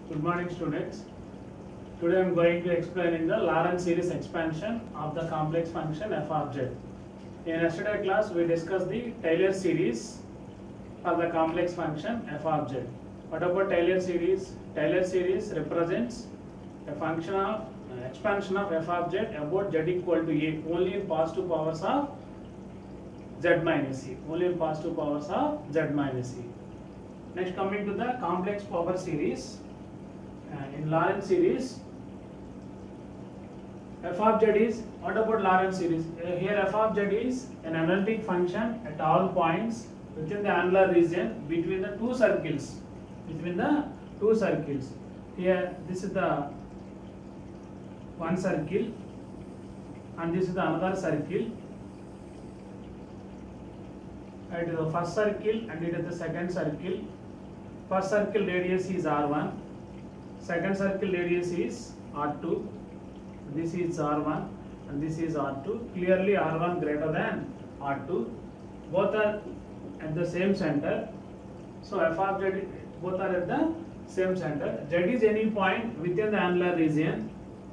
Good morning, students. Today I am going to explain in the Lorentz series expansion of the complex function f of z. In yesterday class, we discussed the Taylor series of the complex function f of z. What about Taylor series? Taylor series represents a function of expansion of f of z about z equal to a only in positive powers of z minus e. Only in positive powers of z minus e. Next, coming to the complex power series. In Lorentz series, f of z is, what about Lorentz series? Here f of z is an analytic function at all points within the annular region between the two circles. Here this is the one circle and this is the another circle. It is the first circle and it is the second circle. First circle radius is r1. Second circle radius is r2. This is r1 and this is r2. Clearly r1 greater than r2. Both are at the same center. So f of z, both are at the same center. Z is any point within the annular region.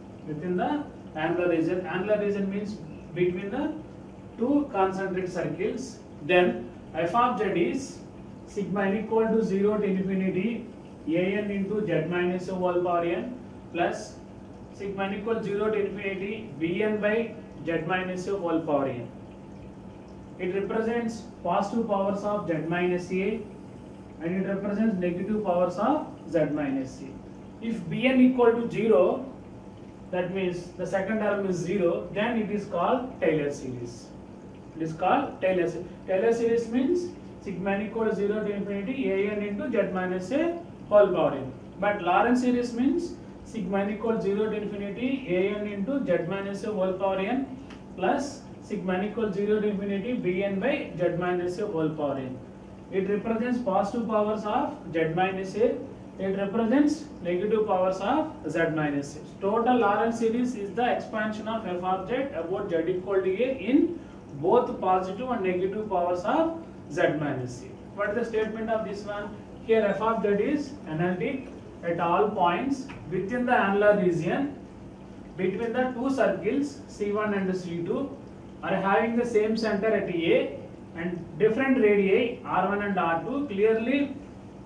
Annular region means between the two concentric circles. Then f of z is sigma n equal to 0 to infinity an into z minus a whole power n plus sigma n equal to 0 to infinity bn by z minus a whole power n. It represents positive powers of z minus a and it represents negative powers of z minus a. If bn equal to 0, that means the second term is 0, then it is called Taylor series. It is called Taylor series. Taylor series means sigma n equal to 0 to infinity an into z minus a whole power n. But Lorentz series means sigma n equal to 0 to infinity an into z minus a whole power n plus sigma n equal to 0 to infinity bn by z minus a whole power n. It represents positive powers of z minus a. It represents negative powers of z minus a. Total Lorentz series is the expansion of f of z about z equal to a in both positive and negative powers of z minus a. What is the statement of this one? Here f of z is analytic at all points within the annular region between the two circles C1 and C2 are having the same center at A and different radii R1 and R2. Clearly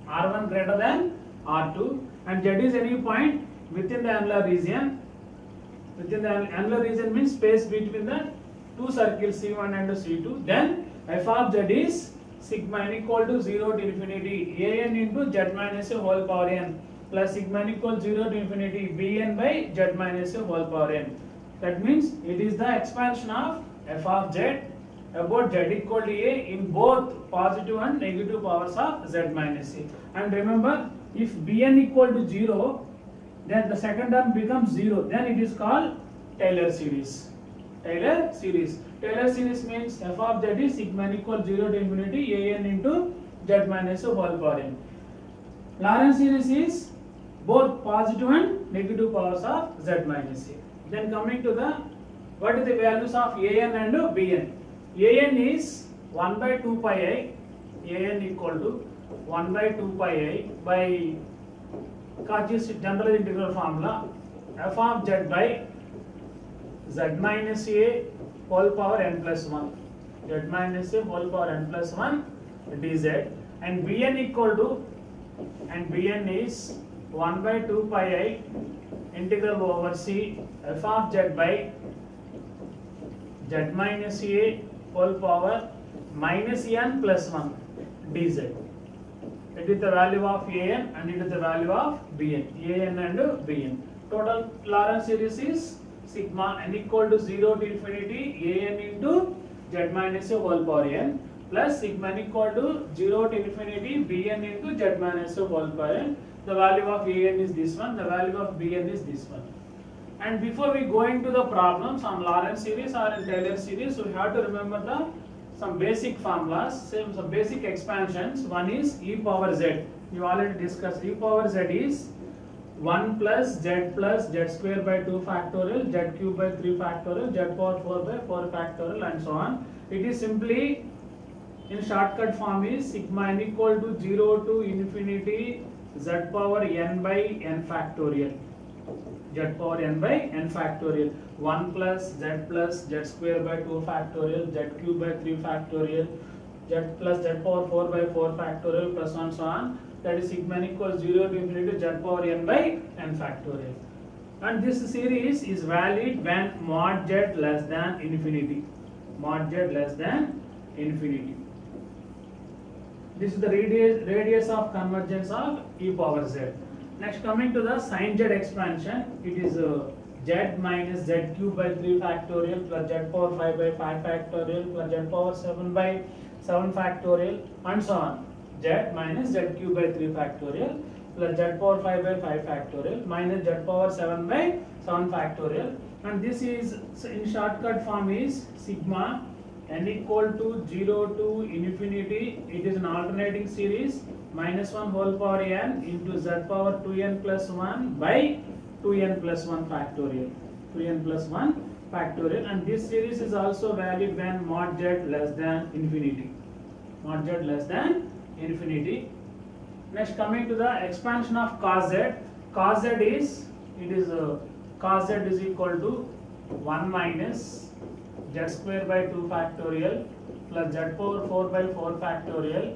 R1 greater than R2 and Z is any point within the annular region. Within the annular region means space between the two circles C1 and C2. Then f of z is sigma n equal to 0 to infinity an into z minus a whole power n plus sigma n equal to 0 to infinity bn by z minus a whole power n. That means it is the expansion of f of z about z equal to a in both positive and negative powers of z minus a. And remember, if bn equal to 0, then the second term becomes 0. Then it is called Taylor series. Taylor series means f of z is sigma n equal to 0 to infinity an into z minus a whole power n. Lorentz series is both positive and negative powers of z minus a. Then coming to the, what is the values of an and bn? An is 1 by 2 pi I, an equal to 1 by 2 pi I by Cauchy's general integral formula f of z by z minus a whole power n plus 1, z minus a whole power n plus 1 dz, and bn equal to, and bn is 1 by 2 pi I integral over c f of z by z minus a whole power minus n plus 1 dz. It is the value of an and it is the value of bn, an and bn. Total Lorentz series is sigma n equal to 0 to infinity an into z minus a whole power n plus sigma n equal to 0 to infinity bn into z minus a whole power n. The value of an is this one, the value of bn is this one. And before we go into the problems on Lorentz series or in Taylor series, we have to remember some basic formulas, some basic expansions. One is e power z. You already discussed. E power z is 1 plus z square by 2 factorial, z cube by 3 factorial, z power 4 by 4 factorial and so on. It is simply in shortcut form is sigma n equal to 0 to infinity z power n by n factorial. Z power n by n factorial. 1 plus z square by 2 factorial, z cube by 3 factorial, z plus z power 4 by 4 factorial plus on so on. That is sigma n equals 0 to infinity z power n by n factorial. And this series is valid when mod z less than infinity. Mod z less than infinity. This is the radius of convergence of e power z. Next, coming to the sin z expansion, it is z minus z cube by 3 factorial plus z power 5 by 5 factorial plus z power 7 by 7 factorial and so on. Z minus z cube by 3 factorial plus z power 5 by 5 factorial minus z power 7 by 7 factorial, and this is in shortcut form is sigma n equal to 0 to infinity. It is an alternating series minus 1 whole power n into z power 2n plus 1 by 2n plus 1 factorial. 2n plus 1 factorial, and this series is also valid when mod z less than infinity. Mod z less than infinity. Next, coming to the expansion of cos z. Cos z is cos z is equal to 1 minus z square by 2 factorial plus z power 4 by 4 factorial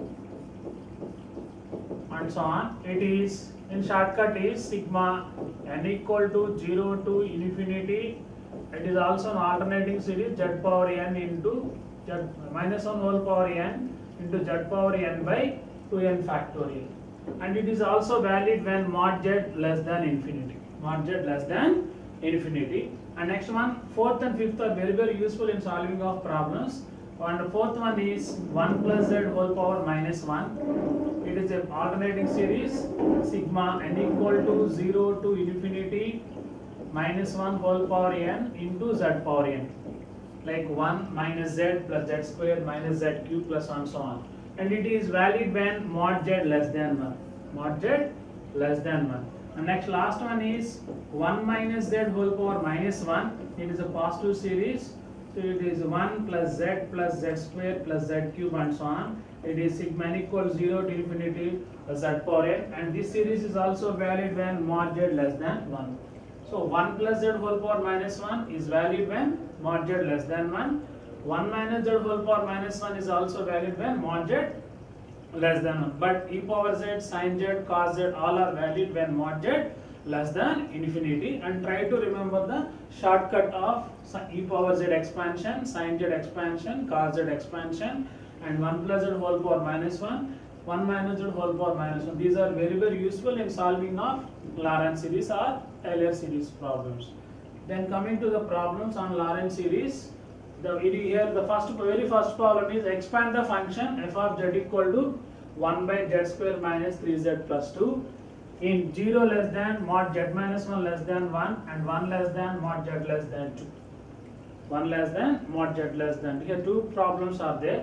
and so on. It is in shortcut is sigma n equal to 0 to infinity. It is also an alternating series z power n into z minus 1 whole power n into z power n by 2n factorial, and it is also valid when mod z less than infinity. Mod z less than infinity. And next one, fourth and fifth are very useful in solving of problems. And the fourth one is 1 plus z whole power minus 1. It is an alternating series sigma n equal to 0 to infinity minus 1 whole power n into z power n, like 1 minus z plus z square minus z cube plus and so on. And it is valid when mod z less than 1. Mod z less than 1. And next last one is 1 minus z whole power minus 1. It is a positive series. So it is 1 plus z square plus z cube and so on. It is sigma n equals 0 to infinity z power n. And this series is also valid when mod z less than 1. So 1 plus z whole power minus 1 is valid when mod z less than 1. 1 minus z whole power minus 1 is also valid when mod z less than 1. But e power z, sin z, cos z all are valid when mod z less than infinity. And try to remember the shortcut of e power z expansion, sin z expansion, cos z expansion, and 1 plus z whole power minus 1, 1 minus z whole power minus 1. These are very useful in solving of Lorentz series or Taylor series problems. Then coming to the problems on Lorentz series, the very first problem is expand the function f of z equal to 1 by z square minus 3z plus 2 in 0 less than mod z minus 1 less than 1 and 1 less than mod z less than 2. 1 less than mod z less than 2. Here two problems are there.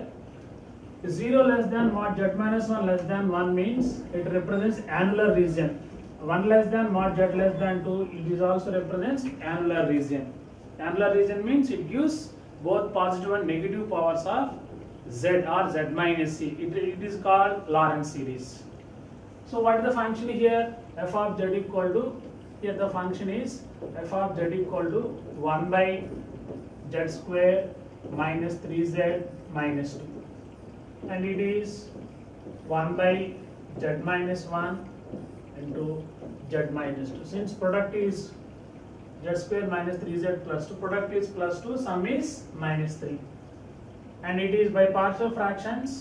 0 less than mod z minus 1 less than 1 means it represents annular region. 1 less than mod z less than 2, it is also represents annular region. Annular region means it gives both positive and negative powers of z or z minus c. It is called Lorentz series. So what is the function here? F of z equal to, here the function is f of z equal to 1 by z square minus 3z minus 2, and it is 1 by z minus 1 into z minus 2. Since product is z square minus 3z plus 2, product is plus 2, sum is minus 3, and it is by partial fractions.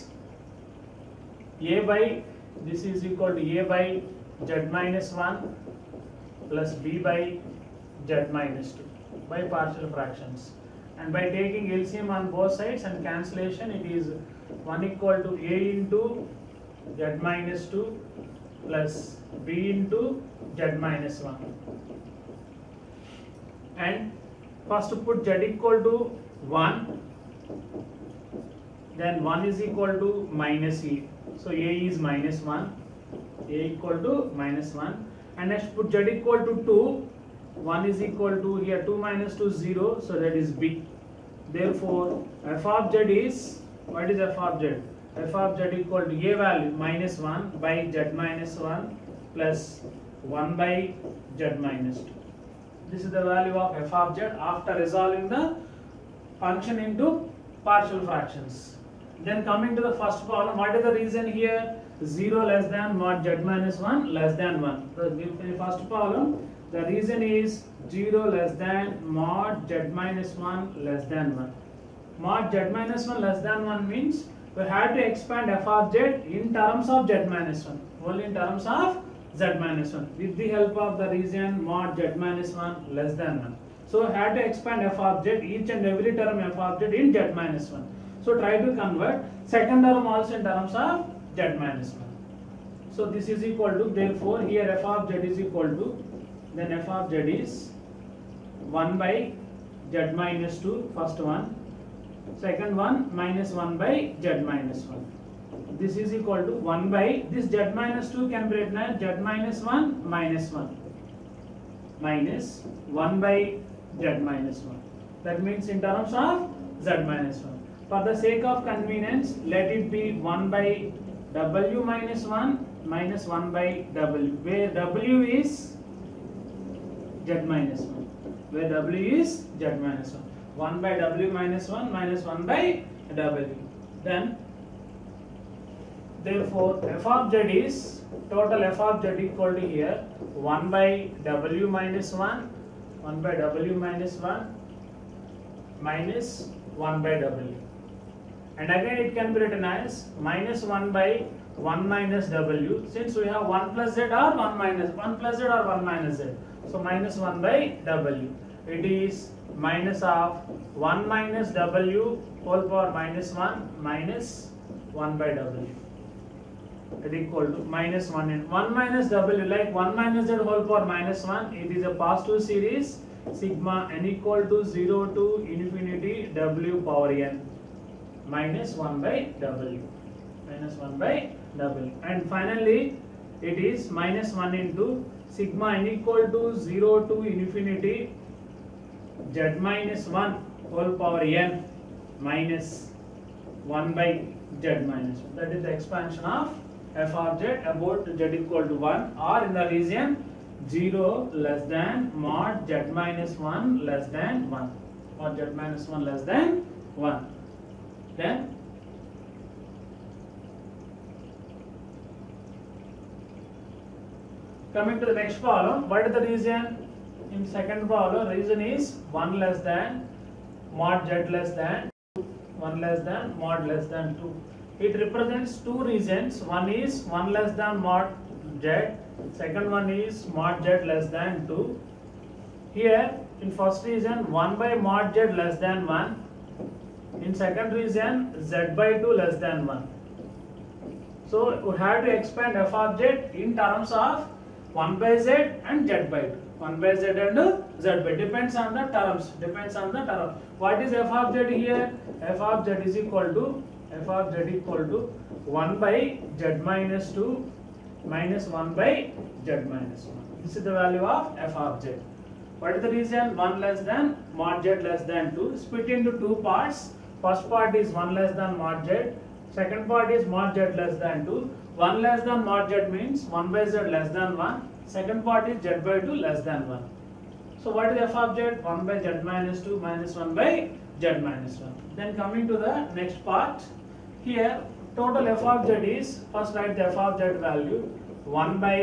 A by this is equal to a by z minus 1 plus b by z minus 2 by partial fractions, and by taking LCM on both sides and cancellation, it is 1 equal to a into z minus 2 plus b into z minus 1. And first put z equal to 1, then 1 is equal to minus a, so a is minus 1, a equal to minus 1, and next put z equal to 2, 1 is equal to, here 2 minus 2 0, so that is b. Therefore f of z is, what is f of z? f of z equal to a value minus 1 by z minus 1 plus 1 by z minus 2. This is the value of f of z after resolving the function into partial fractions. Then coming to the first problem, what is the reason here? 0 less than mod z minus 1 less than 1. So in the first problem, the reason is 0 less than mod z minus 1 less than 1. Mod z minus 1 less than 1 means we had to expand f of z in terms of z minus 1, only in terms of z minus 1 with the help of the region mod z minus 1 less than 1. So we had to expand f of z, each and every term f of z in z minus 1. So try to convert second term also in terms of z minus 1. So this is equal to, therefore here f of z is equal to, then f of z is 1 by z minus 2, first one, second one minus 1 by z minus 1. This is equal to 1 by, this z minus 2 can be written as z minus 1 minus 1 minus 1 by z minus 1. That means in terms of z minus 1. For the sake of convenience, let it be 1 by w minus 1 minus 1 by w, where w is z minus 1, where w is z minus 1. 1 by w minus 1 minus 1 by w. Then therefore f of z is, total f of z equal to here 1 by w minus 1, 1 by w minus 1 minus 1 by w. And again it can be written as minus 1 by 1 minus w, since we have 1 plus z or 1 minus, 1 plus z or 1 minus z. So minus 1 by w. It is minus of 1 minus w whole power minus 1 minus 1 by w. It equal to minus 1 and 1 minus w, like 1 minus z whole power minus 1. It is a positive series, sigma n equal to 0 to infinity w power n minus 1 by w, minus 1 by w. And finally it is minus 1 into sigma n equal to 0 to infinity z minus 1 whole power n minus 1 by z minus 1. That is the expansion of f of z about z equal to 1 or in the region 0 less than mod z minus 1 less than 1, mod z minus 1 less than 1. Then coming to the next problem, what is the region? In second problem, region is 1 less than mod z less than 2, 1 less than mod less than 2. It represents two regions. One is 1 less than mod z, second one is mod z less than 2. Here in first region 1 by mod z less than 1, in second region z by 2 less than 1. So we have to expand f of z in terms of 1 by z and z by 2. 1 by z and z by, depends on the terms, depends on the term. What is f of z here? F of z is equal to, f of z equal to 1 by z minus 2 minus 1 by z minus 1. This is the value of f of z. What is the reason? 1 less than mod z less than 2. Split into two parts. First part is 1 less than mod z. Second part is mod z less than 2. 1 less than mod z means 1 by z less than 1. Second part is z by 2 less than 1. So what is f of z? 1 by z minus 2 minus 1 by z minus 1. Then coming to the next part. Here total f of z is, first write the f of z value 1 by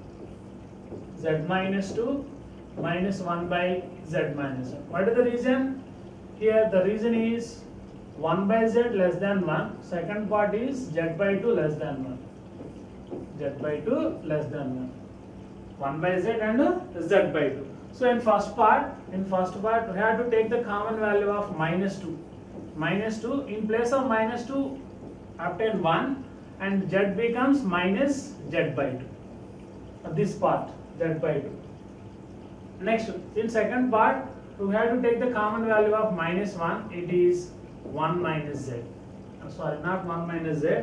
z minus 2 minus 1 by z minus 1. What is the reason? Here the reason is 1 by z less than 1. Second part is z by 2 less than 1. Z by 2 less than 1. 1 by z and z by 2. So in first part we have to take the common value of minus 2. Minus 2, in place of minus 2 obtain 1 and z becomes minus z by 2. This part z by 2. Next, in second part we have to take the common value of minus 1. It is 1 minus z. Sorry, not 1 minus z.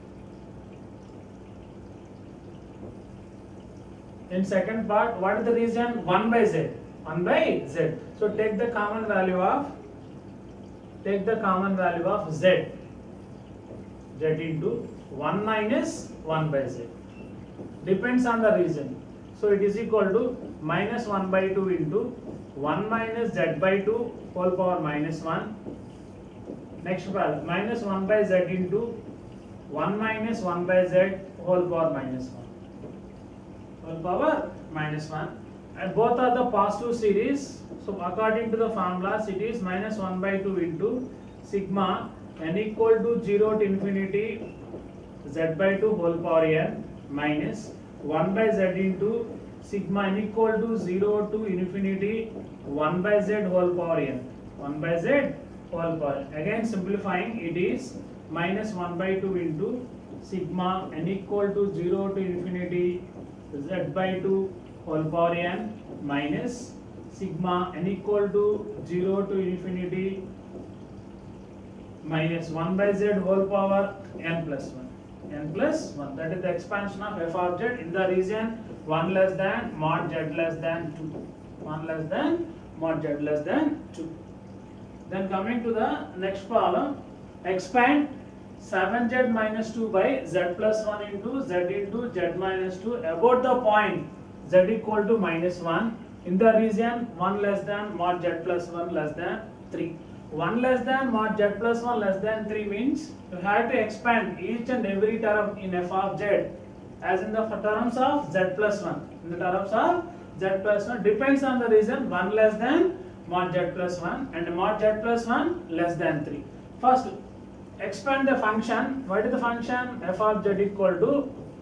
In second part, what is the reason? 1 by z. 1 by z. So take the common value of z. z into 1 minus 1 by z. Depends on the region. So it is equal to minus 1 by 2 into 1 minus z by 2 whole power minus 1. Next part, minus 1 by z into 1 minus 1 by z whole power minus 1. Whole power minus 1. And both are the positive series. So according to the formulas, it is minus 1 by 2 into sigma n equal to 0 to infinity z by 2 whole power n minus 1 by z into sigma n equal to 0 to infinity 1 by z whole power n. 1 by z whole power. Again simplifying, it is minus 1 by 2 into sigma n equal to 0 to infinity z by 2 whole power n minus sigma n equal to 0 to infinity minus 1 by z whole power n plus 1. N plus 1. That is the expansion of f of z in the region 1 less than mod z less than 2. 1 less than mod z less than 2. Then coming to the next problem, expand 7z minus 2 by z plus 1 into z into z minus 2 about the point z equal to minus 1 in the region 1 less than mod z plus 1 less than 3. 1 less than mod z plus 1 less than 3 means you have to expand each and every term in f of z as in the terms of z plus 1. In the terms of z plus 1 depends on the region 1 less than mod z plus 1 and mod z plus 1 less than 3. First expand the function. What is the function? F of z equal to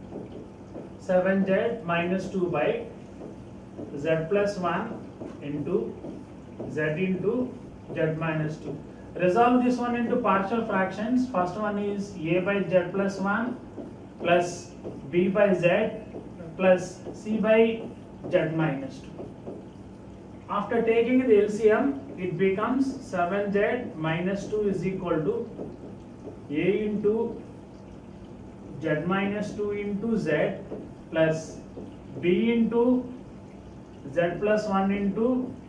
7z minus 2 by z plus 1 into z into z minus 2. Resolve this one into partial fractions. First one is a by z plus 1 plus b by z plus c by z minus 2. After taking the LCM, it becomes 7z minus 2 is equal to a into z minus 2 into z plus b into z plus 1 into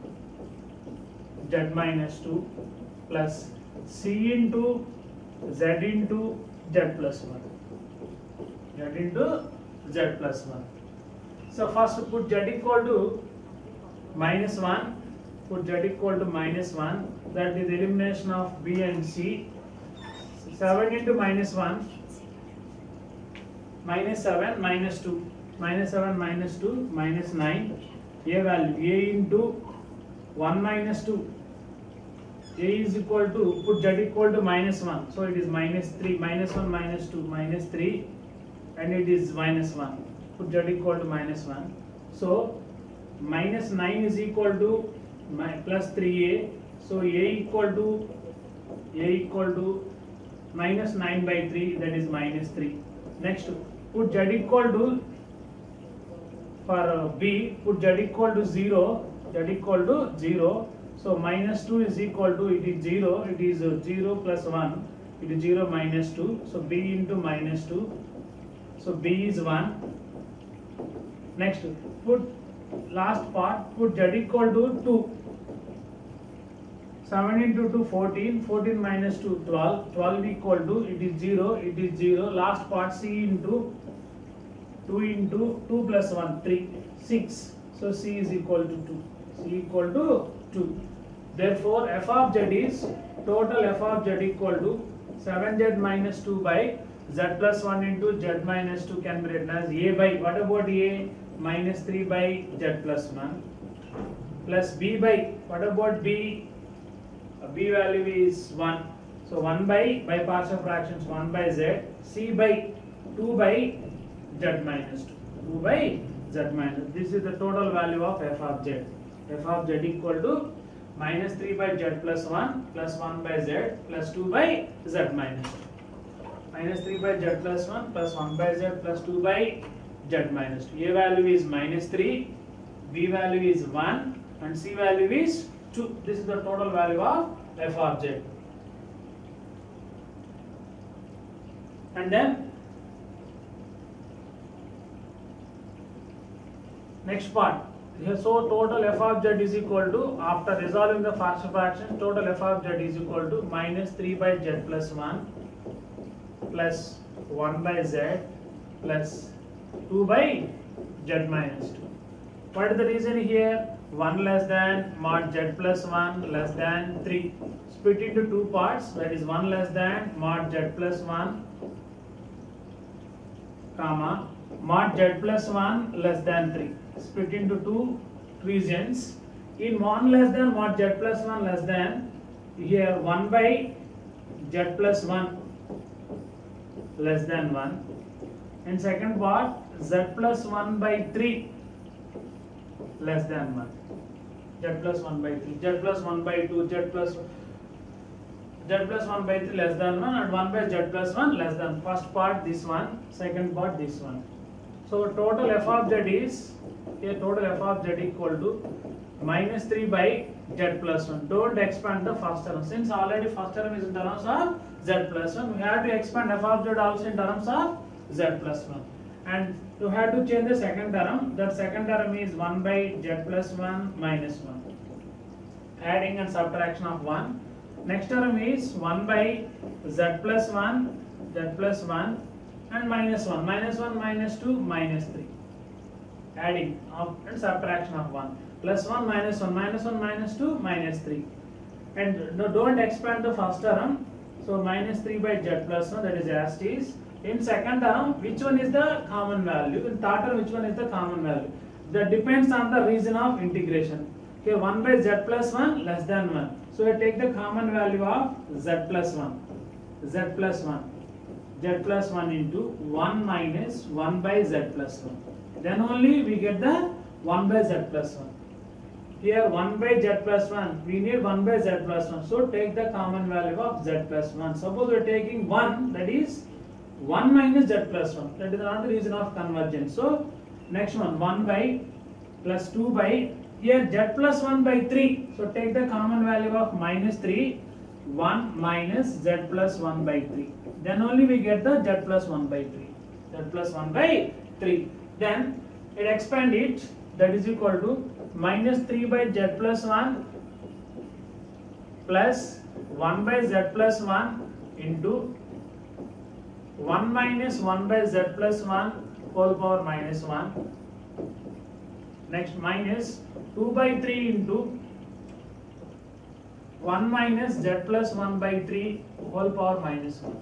z minus 2 plus c into z into z plus 1. Z into z plus 1. So first put z equal to minus 1. Put z equal to minus 1. That is the elimination of b and c. 7 into minus 1. Minus 7 minus 2. Minus 7 minus 2 minus 9. A value a into 1 minus 2. A is equal to, put z equal to minus 1. So it is minus 3. Minus 1 minus 2 minus 3 and it is minus 1. Put z equal to minus 1. So minus 9 is equal to plus 3a. So a equal to minus 9 by 3, that is minus 3. Next put z equal to, for b put z equal to 0. Z equal to 0. So minus 2 is equal to, it is 0, it is 0 plus 1, it is 0 minus 2, so b into minus 2, so b is 1. Next put last part, put z equal to 2. 7 into 2 14, 14 minus 2 12, 12 equal to, it is 0, it is 0, last part c into 2 into 2 plus 1 3, 6, so c is equal to 2, c equal to 2. Therefore f of z is, total f of z equal to 7z minus 2 by z plus 1 into z minus 2 can be written as a by, what about a? Minus 3 by z plus 1 plus b by, what about b? B value is 1. So 1 by partial fractions 1 by z, c by 2 by z minus 2. 2 by z minus. This is the total value of f of z. F of z equal to minus 3 by z plus 1 plus 1 by z plus 2 by z minus 2. Minus 3 by z plus 1 plus 1 by z plus 2 by z minus 2. A value is minus 3, b value is 1 and c value is 2. This is the total value of f of z. And then next part. Here, so total f of z is equal to, after resolving the partial fraction, total f of z is equal to minus 3 by z plus 1 plus 1 by z plus 2 by z minus 2. What is the reason here? 1 less than mod z plus 1 less than 3. Split into two parts, that is 1 less than mod z plus 1 comma mod z plus 1 less than 3. Split into two regions. In 1 less than mod z plus 1 less than, here 1 by z plus 1 less than 1. And second part z plus 1 by 3 less than 1. Z plus 1 by 3, z plus 1 by 2, z plus 1 by 3 less than 1, and 1 by z plus 1 less than. First part this one, second part this one. So total f of z is, here total f of z equal to minus 3 by z plus 1. Don't expand the first term. Since already first term is in terms of z plus 1, we have to expand f of z also in terms of z plus 1. And you have to change the second term. That second term is 1 by z plus 1 minus 1. Adding and subtraction of 1. Next term is 1 by z plus 1 and minus 1. Minus 1 minus 2 minus 3. Adding and subtraction of 1. Plus 1 minus 1 minus 1 minus 2 minus 3. And no, don't expand the first term. So minus 3 by z plus 1, that is as it is. In second term, which one is the common value? In third term, which one is the common value? That depends on the region of integration. Here 1 by z plus 1 less than 1. So I take the common value of z plus 1. Z plus 1. Z plus 1 into 1 minus 1 by z plus 1. Then only we get the 1 by z plus 1. Here 1 by z plus 1. We need 1 by z plus 1. So take the common value of z plus 1. Suppose we are taking 1, that is 1 minus z plus 1. That is not the reason of convergence. So next one 1 by plus 2 by, here z plus 1 by 3. So take the common value of minus 3. 1 minus z plus 1 by 3. Then only we get the z plus 1 by 3. Z plus 1 by 3. Then it expand it, that is equal to minus 3 by z plus 1 plus 1 by z plus 1 into 1 minus 1 by z plus 1 whole power minus 1. Next minus 2 by 3 into 1 minus z plus 1 by 3 whole power minus 1.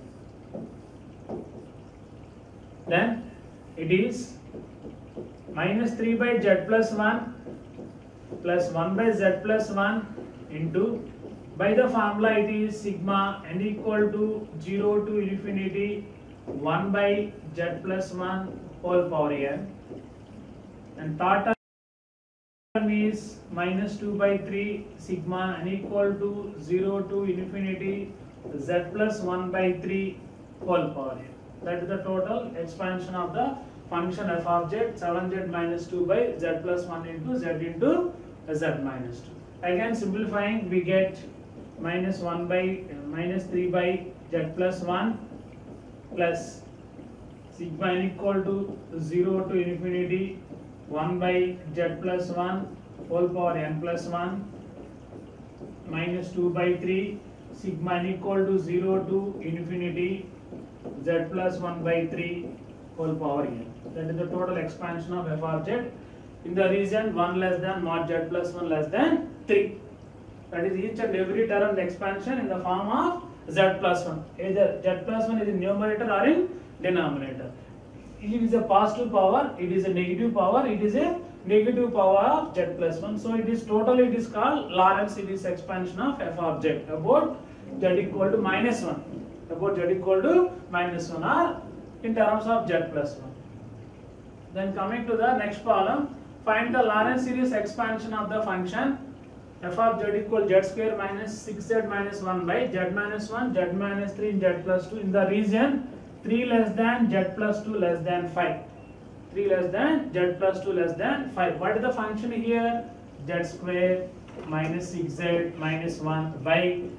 Then it is minus 3 by z plus 1 plus 1 by z plus 1 into, by the formula it is sigma n equal to 0 to infinity 1 by z plus 1 whole power n. And third term is minus 2 by 3 sigma n equal to 0 to infinity z plus 1 by 3 whole power n. That is the total expansion of the function f of z, 7z minus 2 by z plus 1 into z into z minus 2. Again simplifying, we get minus 1 by minus 3 by z plus 1 plus sigma n equal to 0 to infinity 1 by z plus 1 whole power n plus 1 minus 2 by 3 sigma n equal to 0 to infinity z plus 1 by 3 whole power n. That is the total expansion of f of z in the region 1 less than mod z plus 1 less than 3. That is each and every term expansion in the form of z plus 1. Either z plus 1 is in numerator or in denominator. It is a positive power, it is a negative power, it is a negative power of z plus 1. So it is totally, it is called Lorentz series expansion of f of z about z equal to minus 1. About z equal to minus 1 or in terms of z plus 1. Then coming to the next problem, find the Lorentz series expansion of the function f of z equal z square minus 6z minus 1 by z minus 1, z minus 3 and z plus 2 in the region 3 less than z plus 2 less than 5. 3 less than z plus 2 less than 5. What is the function here? Z square minus 6z minus 1 by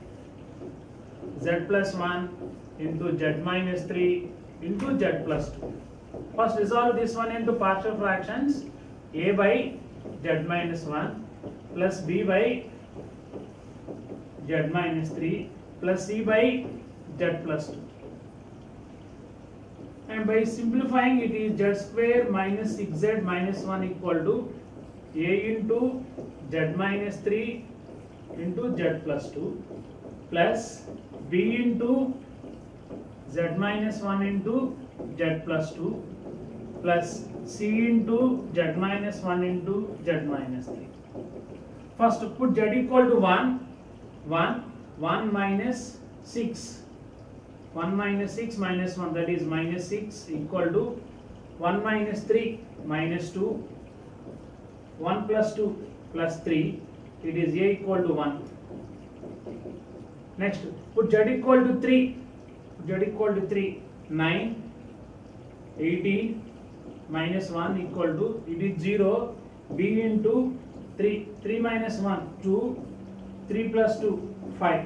z plus 1 into z minus 3 into z plus 2. First resolve this one into partial fractions. A by z minus 1 plus b by z minus 3 plus c by z plus 2. and by simplifying it is z square minus 6z minus 1 equal to a into z minus 3 into z plus 2 plus b into z minus 1 into z plus 2 plus c into z minus 1 into z minus 3. First put z equal to 1 minus 6. 1 minus 6 minus 1, that is minus 6 equal to 1 minus 3 minus 2, 1 plus 2 plus 3, it is a equal to 1. Next put z equal to 3, 9, 18 minus 1 equal to, it is 0, b into 3 minus 1, 2, 3 plus 2, 5.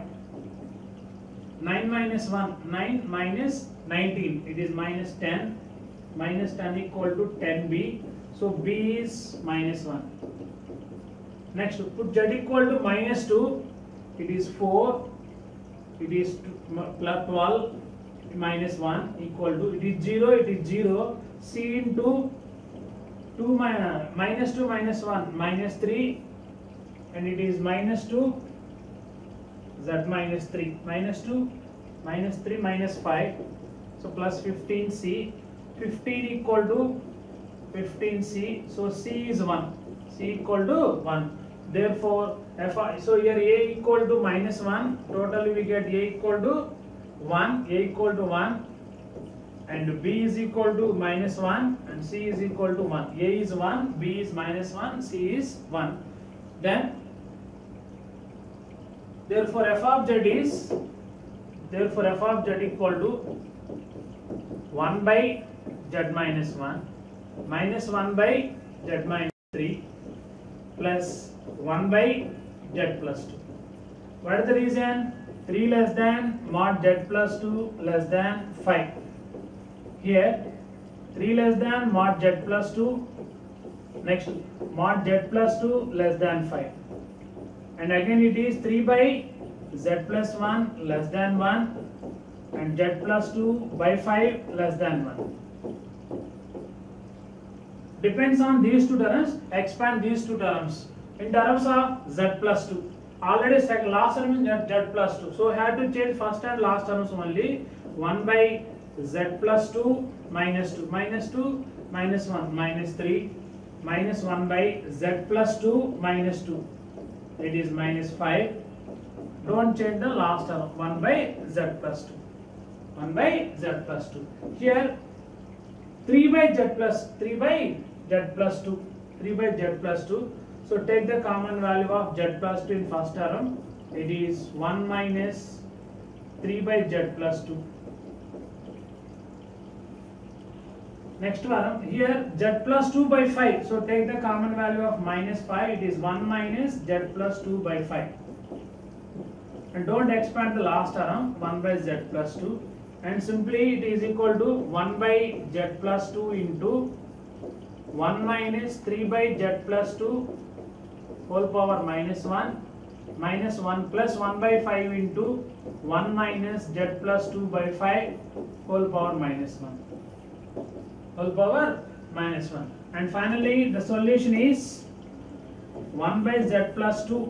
9 minus 1, 9 minus 19, it is minus 10 equal to 10b, so b is minus 1. Next put z equal to minus 2, it is 4, it is plus 12 minus 1 equal to, it is 0, c into 2 minus 2 minus 1 minus 3, and it is minus 2 z minus 3 minus 2 minus 3 minus 5, so plus 15c, 15 equal to 15c, so c is 1, c equal to 1. Therefore so here a equal to minus 1, totally we get a equal to 1, and b is equal to minus 1 and c is equal to 1. A is 1, b is minus 1, c is 1. Then therefore f of z equal to 1 by z minus 1 minus 1 by z minus 3 plus 1 by z plus 2. What is the reason? 3 less than mod z plus 2 less than 5. Here 3 less than mod z plus 2, next mod z plus 2 less than 5, and again it is 3 by z plus 1 less than 1 and z plus 2 by 5 less than 1. Depends on these two terms, expand these two terms in terms of z plus 2. Already last term is z plus 2, so have to change first and last terms only. 1 by z plus 2 minus 2 minus 2 minus 1 minus 3 minus 1 by z plus 2 minus 2, it is minus 5. Don't change the last term, 1 by z plus 2, 1 by z plus 2. Here 3 by z plus 2. So take the common value of z plus 2 in first term, it is 1 minus 3 by z plus 2. Next one, here z plus 2 by 5, so take the common value of minus 5, it is 1 minus z plus 2 by 5. And don't expand the last term, 1 by z plus 2, and simply it is equal to 1 by z plus 2 into 1 minus 3 by z plus 2 whole power minus 1 plus 1 by 5 into 1 minus z plus 2 by 5 whole power minus 1. And finally the solution is 1 by z plus 2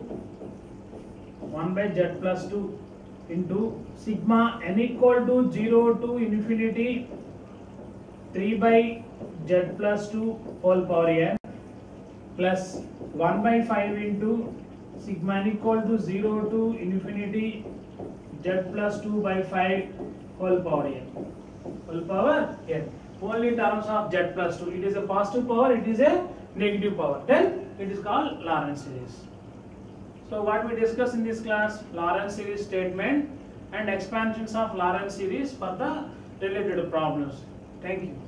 into sigma n equal to 0 to infinity 3 by z plus 2 whole power n plus 1 by 5 into sigma n equal to 0 to infinity z plus 2 by 5 whole power n. Only in terms of z plus 2. It is a positive power, it is a negative power. Then it is called Lorentz series. So what we discussed in this class, Lorentz series statement and expansions of Lorentz series for the related problems. Thank you.